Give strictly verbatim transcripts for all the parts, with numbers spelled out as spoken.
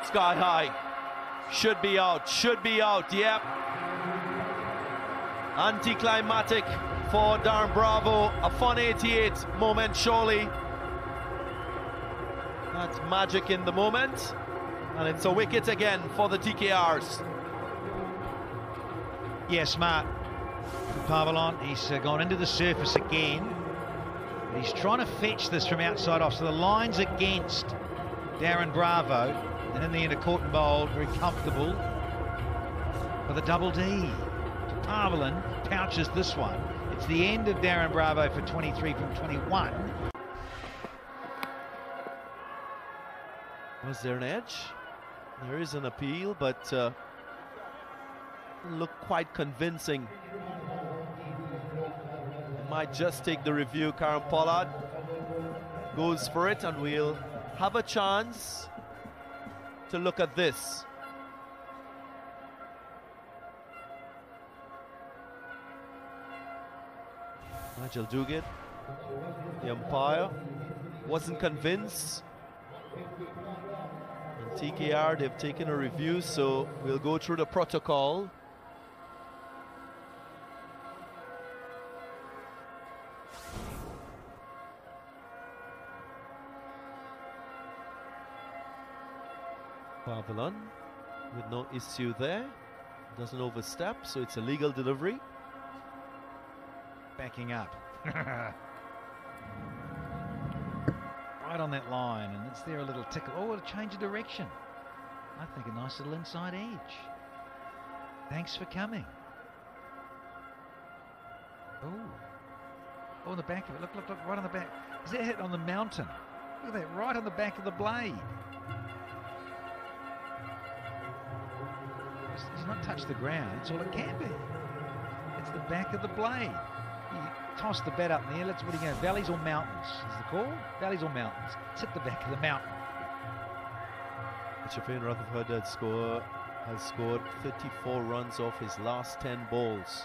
Sky high. Should be out, should be out, yep. Anticlimactic for Darren Bravo. A fun eighty-eight moment, surely. That's magic in the moment. And it's a wicket again for the T K Rs. Yeah, smart. Pavilon, he's uh, gone into the surface again. But he's trying to fetch this from outside off. So the line's against Darren Bravo. And in the end, a Corton bowled, very comfortable for the double D. Pavilon pouches this one. It's the end of Darren Bravo for twenty-three from twenty-one. Was there an edge? There is an appeal, but uh, look quite convincing. Might just take the review. Kieron Pollard goes for it, and we'll have a chance to look at this. Nigel Duguid, the umpire, wasn't convinced. And T K R, they've taken a review, so we'll go through the protocol. Pavilon with no issue there, doesn't overstep, so it's a legal delivery. Backing up. Right on that line, and it's there a little tickle. Oh, a change of direction. I think a nice little inside edge. Thanks for coming. Oh. Oh, on the back of it. Look, look, look, right on the back. Is that hit on the mountain? Look at that, right on the back of the blade. It's not touched the ground, it's all it can be. It's the back of the blade. You toss the bat up in the air, let's what are you going, valleys or mountains is the call? Valleys or mountains? It's hit the back of the mountain. Shafin Rutherford had score, has scored thirty-four runs off his last ten balls.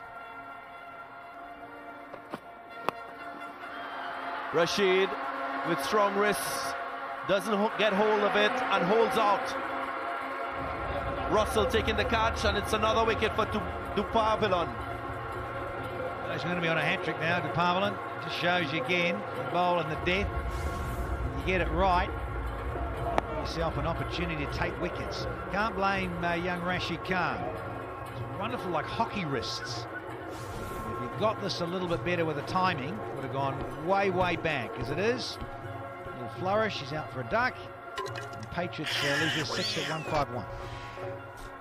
Rashid with strong wrists, doesn't get hold of it and holds out. Russell taking the catch, and it's another wicket for Du Pavilon. He's going to be on a hat-trick now, Du Pavilon. Just shows you again, the bowl and the death. You get it right, yourself an opportunity to take wickets. Can't blame uh, young Rashid Khan. It's wonderful, like hockey wrists. If you'd got this a little bit better with the timing, would have gone way, way back. As it is, a little flourish, he's out for a duck. And Patriots uh, lose their six at one five one.